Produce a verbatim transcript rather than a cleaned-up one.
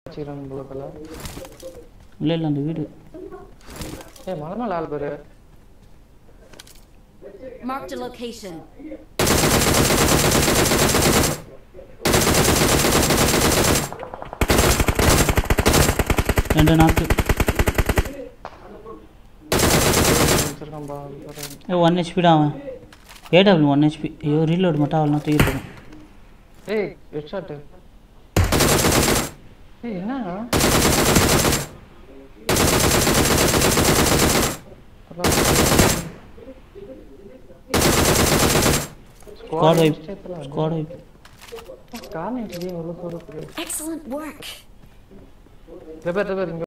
வச்சிரான் ப்ளூக்கல இல்ல இல்ல அந்த வீடு ஏய் மலமல ஆள் பாரு Marked a location. ரெண்டு நாக்கு வச்சிருக்கான் பா ஏ one H P டா அவன் A W one H P ஐயோ ரீலோட் மட்டும் அவள தூக்கி போடு ஏய் ஹெட்ஷாட் ஏய் என்ன Squad wipe. Squad wipe. Excellent work. Repair, repair.